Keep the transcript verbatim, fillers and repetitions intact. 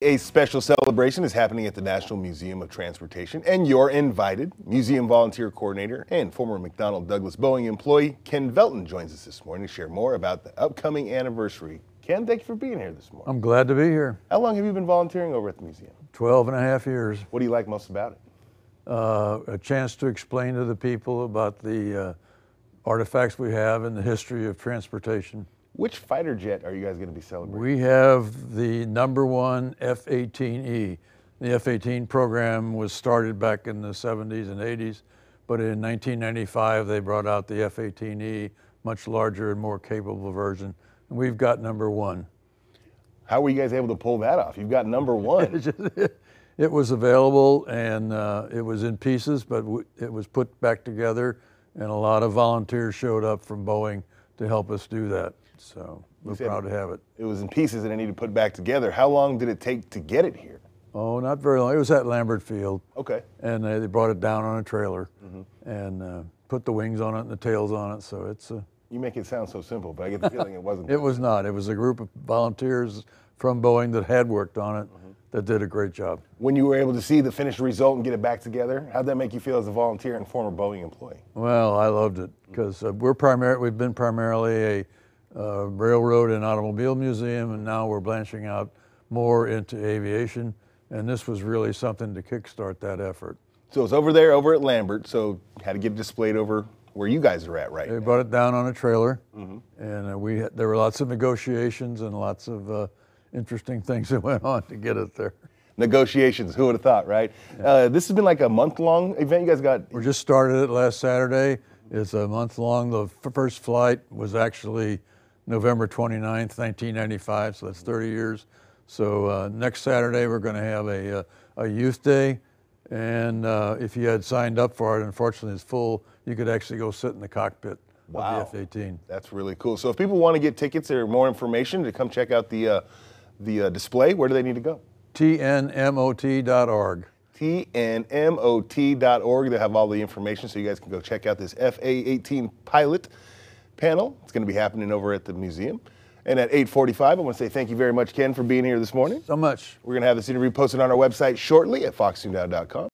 A special celebration is happening at the National Museum of Transportation, and you're invited. Museum volunteer coordinator and former McDonnell Douglas Boeing employee Ken Velton joins us this morning to share more about the upcoming anniversary. Ken, thank you for being here this morning. I'm glad to be here. How long have you been volunteering over at the museum? twelve and a half years. What do you like most about it? Uh, a chance to explain to the people about the uh, artifacts we have and the history of transportation. Which fighter jet are you guys going to be celebrating? We have the number one F eighteen E. The F eighteen program was started back in the seventies and eighties, but in nineteen ninety-five they brought out the F eighteen E, much larger and more capable version, and we've got number one. How were you guys able to pull that off? You've got number one. It was available and uh, it was in pieces, but w it was put back together, and a lot of volunteers showed up from Boeing to help us do that. So we're proud to have it. It was in pieces and it needed put back together. How long did it take to get it here? Oh, not very long. It was at Lambert Field. Okay. And they, they brought it down on a trailer Mm-hmm. and uh, put the wings on it and the tails on it. So it's a. You make it sound so simple, but I get the feeling it wasn't. It was not. It was a group of volunteers from Boeing that had worked on it mm-hmm. that did a great job. When you were able to see the finished result and get it back together, how'd that make you feel as a volunteer and former Boeing employee? Well, I loved it because uh, we're primary. We've been primarily a uh, railroad and automobile museum, and now we're branching out more into aviation. And this was really something to kickstart that effort. So it's over there, over at Lambert. So had to get it displayed over where you guys are at, right? They brought it down on a trailer, mm-hmm. and uh, we had, there were lots of negotiations and lots of uh, interesting things that went on to get it there. Negotiations, who would have thought, right? Yeah. Uh, this has been like a month-long event. You guys got. We just started it last Saturday. It's a month long. The f first flight was actually November twenty-ninth, nineteen ninety-five, so that's thirty years. So uh, next Saturday we're going to have a, a, a youth day, and uh, if you had signed up for it, unfortunately it's full, you could actually go sit in the cockpit wow. of the F eighteen. That's really cool. So if people want to get tickets or more information to come check out the, uh, the uh, display, where do they need to go? T N M O T dot org. T N M O T dot org. They have all the information so you guys can go check out this F A eighteen pilot panel. It's going to be happening over at the museum. And at eight forty-five, I want to say thank you very much, Ken, for being here this morning. So much. We're going to have this interview posted on our website shortly at fox two now dot com.